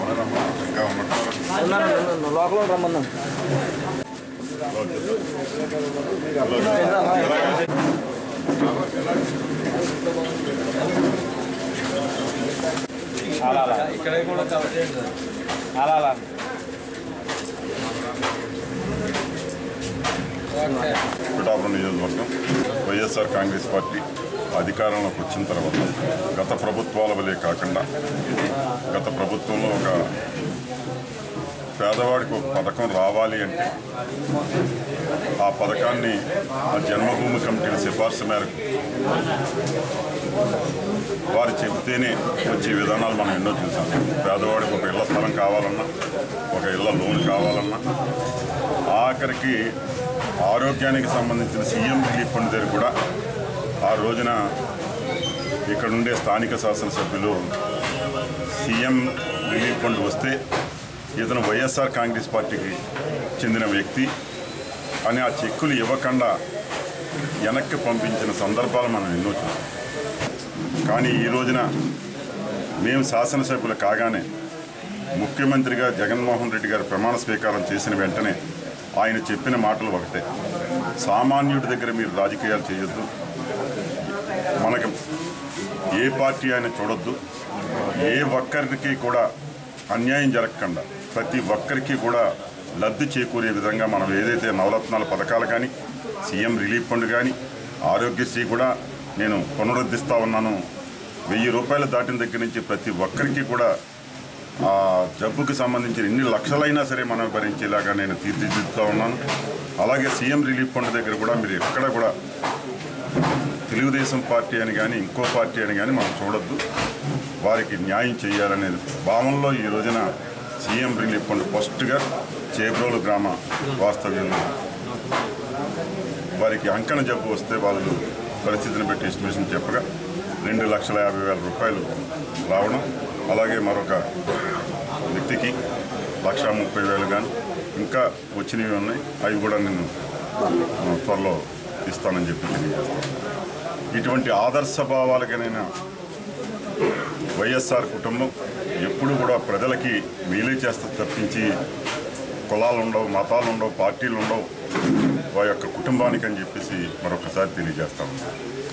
లోపల రమ్మన్నా ఇక్కడ కూడా అలా పిఠాపురం నియోజకవర్గం వైఎస్ఆర్ కాంగ్రెస్ పార్టీ అధికారంలోకి వచ్చిన తర్వాత గత ప్రభుత్వాల వలె కాకుండా గత ప్రభుత్వంలో ఒక పేదవాడికి ఒక పథకం రావాలి అంటే ఆ పథకాన్ని ఆ జన్మభూమి కమిటీల సిఫార్సు మేరకు వారు చెబితేనే వచ్చే విధానాలు మనం ఎన్నో చూసాం. పేదవాడికి ఒక ఇళ్ల స్థలం కావాలన్నా, ఒక ఇళ్ల లోన్ కావాలన్నా, ఆఖరికి ఆరోగ్యానికి సంబంధించిన సీఎం రిలీఫ్ ఫండ్ దగ్గర కూడా ఆ రోజున ఇక్కడ ఉండే స్థానిక శాసనసభ్యులు సీఎం రిలీఫ్ ఫండ్ వస్తే ఇతను వైఎస్ఆర్ కాంగ్రెస్ పార్టీకి చెందిన వ్యక్తి అని ఆ చెక్కులు ఇవ్వకుండా వెనక్కి పంపించిన సందర్భాలు మనం ఎన్నో చూసాం. కానీ ఈ రోజున మేము శాసనసభ్యులు కాగానే ముఖ్యమంత్రిగా జగన్మోహన్ రెడ్డి గారు ప్రమాణ స్వీకారం చేసిన వెంటనే ఆయన చెప్పిన మాటలు ఒకటే, సామాన్యుడి దగ్గర మీరు రాజకీయాలు చేయొద్దు, మనకు ఏ పార్టీ అయినా చూడొద్దు, ఏ ఒక్కరికి కూడా అన్యాయం జరగకుండా ప్రతి ఒక్కరికి కూడా లబ్ధి చేకూరే విధంగా మనం ఏదైతే నవరత్నాల పథకాలు కానీ, సీఎం రిలీఫ్ ఫండ్ కానీ, ఆరోగ్యశ్రీ కూడా నేను పునరుద్ధరిస్తూ ఉన్నాను. 1000 రూపాయలు దాటిన దగ్గర నుంచి ప్రతి ఒక్కరికి కూడా ఆ జబ్బుకి సంబంధించిన ఎన్ని లక్షలైనా సరే మనం భరించేలాగా నేను తీర్చిదిద్దుతూ ఉన్నాను. అలాగే సీఎం రిలీఫ్ ఫండ్ దగ్గర కూడా మీరు ఎక్కడ కూడా తెలుగుదేశం పార్టీ అని కానీ ఇంకో పార్టీ అని కానీ మనం చూడొద్దు, వారికి న్యాయం చేయాలనే భావనలో ఈ రోజున సీఎం రిలీఫ్ ఫండ్ ఫస్ట్గా చేబ్రోలు గ్రామ వాస్తవ్యంలో వారికి అంకణ జబ్బు వస్తే వాళ్ళు పరిస్థితిని బట్టి ఎస్టిమేషన్ చెప్పగా 2,50,000 రూపాయలు రావడం, అలాగే మరొక వ్యక్తికి 1,30,000 కానీ ఇంకా వచ్చినవి ఉన్నాయి, అవి కూడా నేను త్వరలో ఇస్తానని చెప్పి తెలియజేస్తాను. ఇటువంటి ఆదర్శ భావాలకైనా వైఎస్ఆర్ కుటుంబం ఎప్పుడు కూడా ప్రజలకి మేలే చేస్తే తప్పించి కులాలు ఉండవు, మతాలు ఉండవు, పార్టీలు ఉండవు వారి యొక్క కుటుంబానికి అని చెప్పేసి మరొకసారి తెలియజేస్తాము.